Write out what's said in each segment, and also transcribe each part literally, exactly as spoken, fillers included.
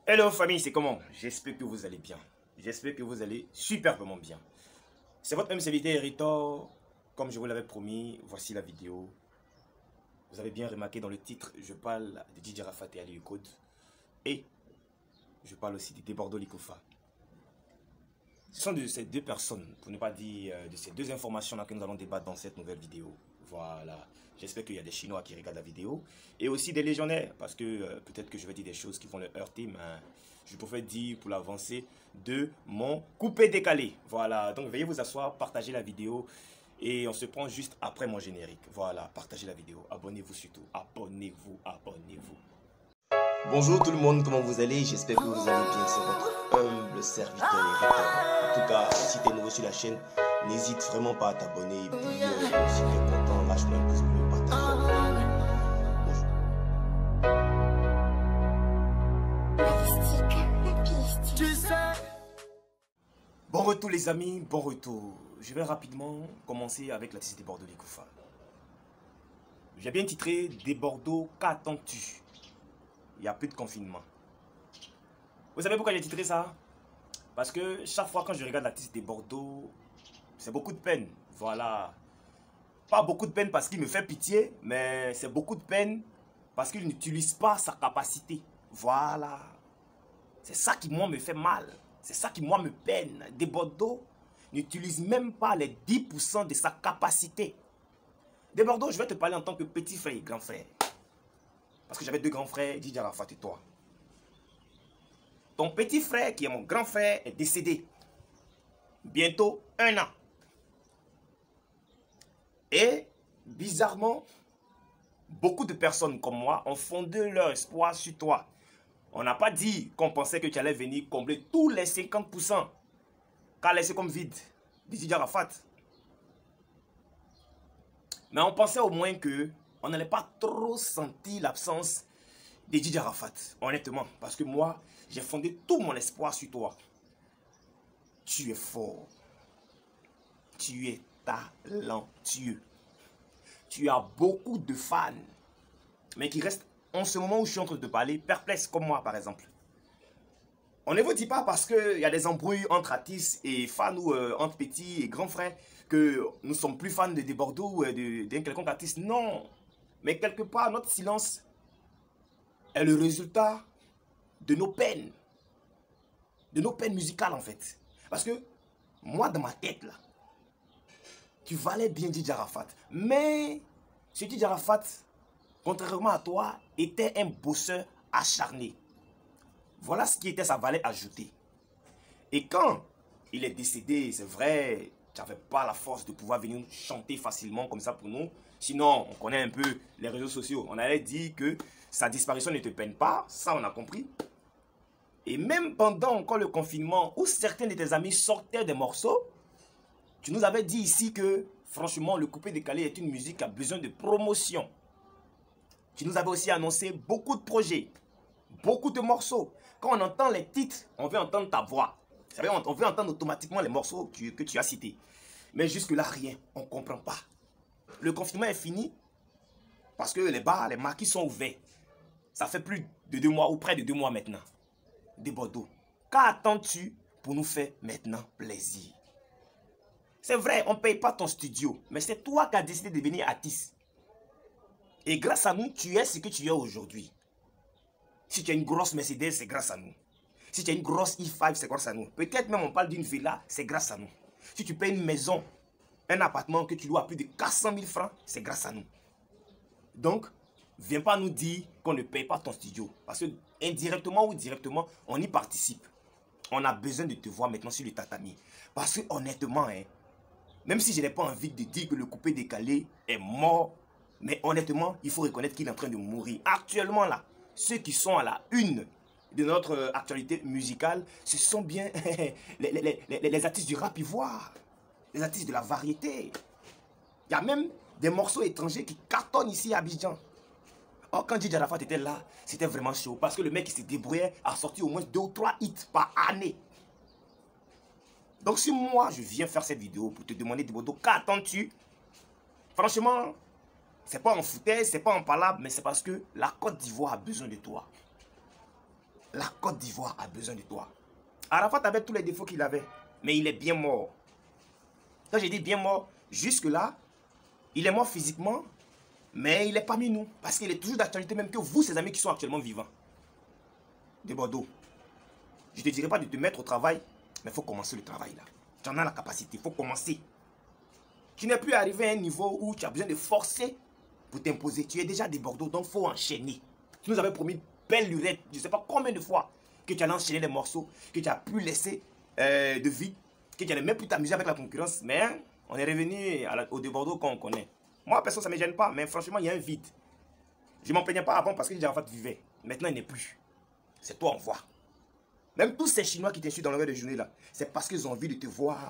Hello famille, c'est comment? J'espère que vous allez bien. J'espère que vous allez superbement bien. C'est votre même serviteur Héritor. Comme je vous l'avais promis, voici la vidéo. Vous avez bien remarqué dans le titre, je parle de D J Arafat et Aliou Code. Et je parle aussi de Debordo Likoufa. Ce sont de ces deux personnes, pour ne pas dire euh, de ces deux informations-là que nous allons débattre dans cette nouvelle vidéo. Voilà. J'espère qu'il y a des Chinois qui regardent la vidéo. Et aussi des légionnaires, parce que euh, peut-être que je vais dire des choses qui vont les heurter, mais je préfère dire pour l'avancée de mon coupé décalé. Voilà. Donc veuillez vous asseoir, partagez la vidéo. Et on se prend juste après mon générique. Voilà, partagez la vidéo. Abonnez-vous surtout. Abonnez-vous, abonnez-vous. Bonjour tout le monde, comment vous allez? J'espère que vous allez bien, c'est votre humble serviteur Héritor. En tout cas, si tu es nouveau sur la chaîne, n'hésite vraiment pas à t'abonner. Et puis, euh, si tu es content, lâche-moi un pouce bleu, partage la vidéo. Bon retour les amis, bon retour. Je vais rapidement commencer avec la tête Debordo Likoufa. J'ai bien titré Debordo, qu'attends-tu? Il n'y a plus de confinement. Vous savez pourquoi j'ai titré ça? Parce que chaque fois quand je regarde l'artiste Debordo, c'est beaucoup de peine. Voilà. Pas beaucoup de peine parce qu'il me fait pitié, mais c'est beaucoup de peine parce qu'il n'utilise pas sa capacité. Voilà. C'est ça qui, moi, me fait mal. C'est ça qui, moi, me peine. Debordo n'utilise même pas les dix pour cent de sa capacité. Debordo, je vais te parler en tant que petit frère et grand frère. Parce que j'avais deux grands frères, D J Arafat et toi. Ton petit frère, qui est mon grand frère, est décédé. Bientôt un an. Et, bizarrement, beaucoup de personnes comme moi ont fondé leur espoir sur toi. On n'a pas dit qu'on pensait que tu allais venir combler tous les cinquante pour cent qu'a laissé comme vide D J Arafat. Mais on pensait au moins que on n'allait pas trop sentir l'absence de D J Arafat, honnêtement. Parce que moi, j'ai fondé tout mon espoir sur toi. Tu es fort. Tu es talentueux. Tu as beaucoup de fans. Mais qui restent, en ce moment où je suis en train de te parler, perplexes comme moi, par exemple. On ne vous dit pas parce qu'il y a des embrouilles entre artistes et fans ou euh, entre petits et grands frères que nous sommes plus fans de Debordo ou euh, d'un quelconque artiste. Non. Mais quelque part, notre silence est le résultat de nos peines. De nos peines musicales, en fait. Parce que, moi, dans ma tête, là, tu valais bien D J Arafat. Mais, ce D J Arafat, contrairement à toi, était un bosseur acharné. Voilà ce qui était sa valeur ajoutée. Et quand il est décédé, c'est vrai, tu n'avais pas la force de pouvoir venir chanter facilement comme ça pour nous. Sinon, on connaît un peu les réseaux sociaux. On allait dire que sa disparition ne te peine pas. Ça, on a compris. Et même pendant encore le confinement, où certains de tes amis sortaient des morceaux, tu nous avais dit ici que, franchement, le coupé décalé est une musique qui a besoin de promotion. Tu nous avais aussi annoncé beaucoup de projets, beaucoup de morceaux. Quand on entend les titres, on veut entendre ta voix. Ça veut dire, on veut entendre automatiquement les morceaux que, que tu as cités. Mais jusque-là, rien. On ne comprend pas. Le confinement est fini parce que les bars, les marquis sont ouverts. Ça fait plus de deux mois ou près de deux mois maintenant. Debordo, qu'attends-tu pour nous faire maintenant plaisir? C'est vrai, on ne paye pas ton studio, mais c'est toi qui as décidé de devenir artiste. Et grâce à nous, tu es ce que tu es aujourd'hui. Si tu as une grosse Mercedes, c'est grâce à nous. Si tu as une grosse i cinq, c'est grâce à nous. Peut-être même on parle d'une villa, c'est grâce à nous. Si tu payes une maison, un appartement que tu loues à plus de quatre cent mille francs, c'est grâce à nous. Donc, viens pas nous dire qu'on ne paye pas ton studio. Parce que indirectement ou directement, on y participe. On a besoin de te voir maintenant sur le tatami. Parce que honnêtement, hein, même si je n'ai pas envie de dire que le coupé décalé est mort, mais honnêtement, il faut reconnaître qu'il est en train de mourir. Actuellement là, ceux qui sont à la une de notre actualité musicale, ce sont bien les, les, les, les artistes du rap ivoire, les artistes de la variété. Il y a même des morceaux étrangers qui cartonnent ici à Abidjan. Or, quand D J Arafat était là, c'était vraiment chaud. Parce que le mec qui se débrouillait a sorti au moins deux ou trois hits par année. Donc si moi, je viens faire cette vidéo pour te demander, Debordo, qu'attends-tu? Franchement, c'est pas en foutaise, c'est pas en palabre, mais c'est parce que la Côte d'Ivoire a besoin de toi. La Côte d'Ivoire a besoin de toi. Arafat avait tous les défauts qu'il avait, mais il est bien mort. Quand j'ai dit bien mort, jusque-là, il est mort physiquement, mais il est parmi nous. Parce qu'il est toujours d'actualité, même que vous, ses amis qui sont actuellement vivants. De Bordeaux. Je ne te dirai pas de te mettre au travail, mais il faut commencer le travail là. Tu en as la capacité, il faut commencer. Tu n'es plus arrivé à un niveau où tu as besoin de forcer pour t'imposer. Tu es déjà de Bordeaux, donc il faut enchaîner. Tu nous avais promis une belle lurette, je ne sais pas combien de fois, que tu allais enchaîner les morceaux, que tu as pu laisser euh, de vie, que tu n'allais même plus t'amuser avec la concurrence. Mais hein, on est revenu à la, au de Bordeaux qu'on connaît. Moi, personne, ça ne me gêne pas, mais franchement, il y a un vide. Je ne m'en plaignais pas avant parce que Didier Arafat vivait. Maintenant, il n'est plus. C'est toi, on voit. Même tous ces Chinois qui t'insultent dans l'heure de journée là, c'est parce qu'ils ont envie de te voir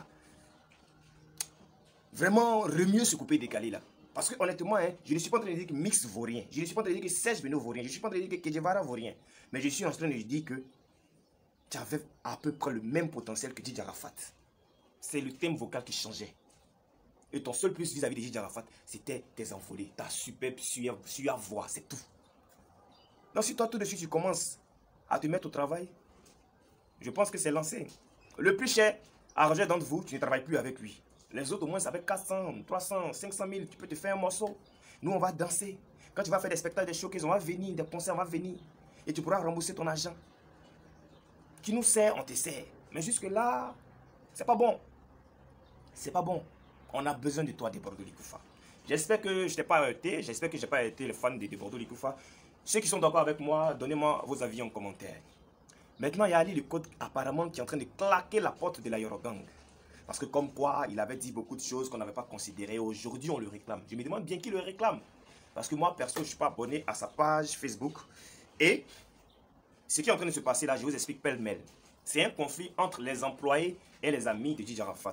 vraiment remuer ce coupé décalé là. Parce que honnêtement, hein, je ne suis pas en train de dire que Mix vaut rien. Je ne suis pas en train de dire que Serge Beno vaut rien. Je ne suis pas en train de dire que Kedjevara vaut rien. Mais je suis en train de dire que tu avais à peu près le même potentiel que Didier Arafat. C'est le thème vocal qui changeait. Et ton seul plus vis-à-vis de Didier Arafat, c'était tes envolées, ta superbe suave, suave voix, c'est tout. Donc si toi tout de suite tu commences à te mettre au travail, je pense que c'est lancé. Le plus cher, arrangé d'entre vous, tu ne travailles plus avec lui. Les autres, au moins, ça fait quatre cents, trois cents, cinq cent mille, tu peux te faire un morceau. Nous, on va danser. Quand tu vas faire des spectacles, des showcases, on va venir, des concerts, on va venir. Et tu pourras rembourser ton argent. Tu nous sers, on te sert. Mais jusque-là, c'est pas bon. C'est pas bon. On a besoin de toi, de Bordeaux Likoufa. J'espère que je t'ai pas arrêté. J'espère que je n'ai pas été le fan de, de Bordeaux Likoufa. Ceux qui sont d'accord avec moi, donnez-moi vos avis en commentaire. Maintenant, il y a Ali le Code apparemment qui est en train de claquer la porte de la Yorogang. Parce que comme quoi, il avait dit beaucoup de choses qu'on n'avait pas considérées. Aujourd'hui, on le réclame. Je me demande bien qui le réclame. Parce que moi, perso, je ne suis pas abonné à sa page Facebook. Et ce qui est en train de se passer là, je vous explique pêle-mêle. C'est un conflit entre les employés et les amis de Didier Arafat.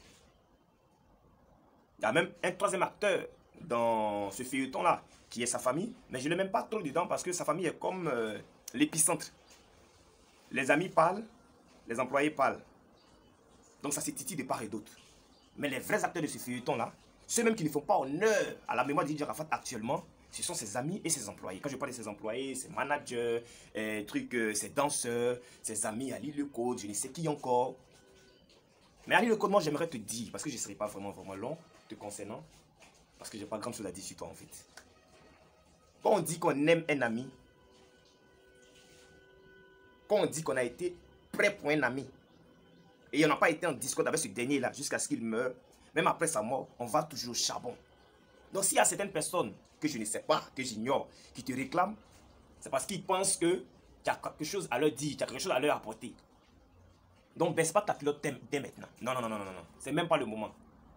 Il y a même un troisième acteur dans ce feuilleton-là, qui est sa famille. Mais je ne le mets même pas trop dedans parce que sa famille est comme euh, l'épicentre. Les amis parlent, les employés parlent. Donc ça se titille de part et d'autre. Mais les vrais acteurs de ce feuilleton-là, ceux même qui ne font pas honneur à la mémoire de Didier Arafat actuellement, ce sont ses amis et ses employés. Quand je parle de ses employés, ses managers, euh, trucs, euh, ses danseurs, ses amis, Ali Le Code, je ne sais qui encore. Mais Ali Le Code, moi j'aimerais te dire, parce que je ne serai pas vraiment, vraiment long te concernant, parce que je n'ai pas grand chose à dire sur toi en fait. Quand on dit qu'on aime un ami, quand on dit qu'on a été prêt pour un ami, et on n'a pas été en discorde avec ce dernier-là jusqu'à ce qu'il meure, même après sa mort, on va toujours au charbon. Donc s'il y a certaines personnes que je ne sais pas, que j'ignore, qui te réclament, c'est parce qu'ils pensent que tu as quelque chose à leur dire, tu as quelque chose à leur apporter. Donc baisse pas ta culotte dès maintenant. Non, non, non, non, non, non. C'est même pas le moment.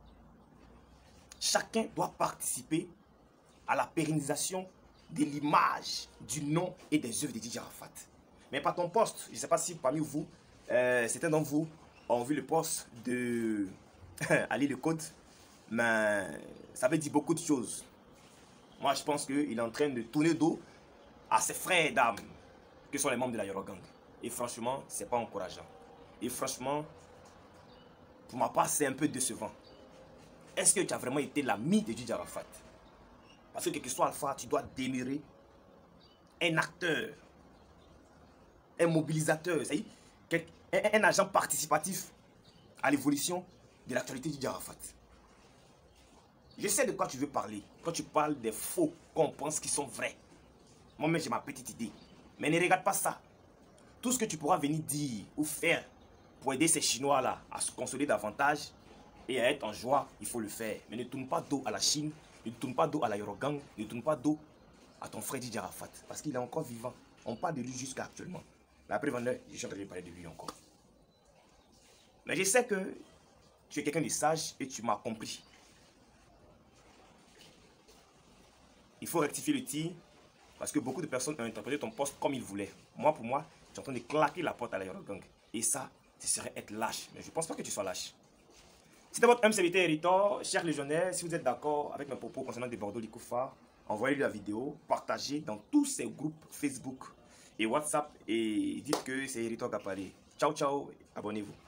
Chacun doit participer à la pérennisation de l'image, du nom et des œuvres de Didier Arafat. Mais pas ton poste. Je ne sais pas si parmi vous, euh, certains d'entre vous ont vu le poste de Ali Le Code. Mais ça veut dire beaucoup de choses. Moi, je pense qu'il est en train de tourner dos à ses frères d'âme, que sont les membres de la Yorogang. Et franchement, c'est pas encourageant. Et franchement, pour ma part, c'est un peu décevant. Est-ce que tu as vraiment été l'ami de Didier Arafat? Parce que quel que soit Alpha, tu dois demeurer un acteur, un mobilisateur, c'est-à-dire un, un agent participatif à l'évolution de l'actualité de Didier Arafat. Je sais de quoi tu veux parler quand tu parles des faux qu'on pense qui sont vrais. Moi-même, j'ai ma petite idée. Mais ne regarde pas ça. Tout ce que tu pourras venir dire ou faire pour aider ces Chinois-là à se consolider davantage et à être en joie, il faut le faire. Mais ne tourne pas dos à la Chine, ne tourne pas dos à la Yorogang, ne tourne pas dos à ton frère Didier Arafat. Parce qu'il est encore vivant. On parle de lui jusqu'à actuellement. Mais après vingt heures, je suis en train de parler de lui encore. Mais je sais que tu es quelqu'un de sage et tu m'as compris. Il faut rectifier le tir parce que beaucoup de personnes ont interprété ton poste comme ils voulaient. Moi, pour moi, tu es en train de claquer la porte à la Yorogang. Et ça, ce serait être lâche. Mais je ne pense pas que tu sois lâche. C'était votre M C V T Héritor, chers légionnaires. Si vous êtes d'accord avec mes propos concernant des Bordeaux Likoufa, envoyez-lui la vidéo, partagez dans tous ces groupes Facebook et WhatsApp et dites que c'est Héritor qui a parlé. Ciao, ciao, abonnez-vous.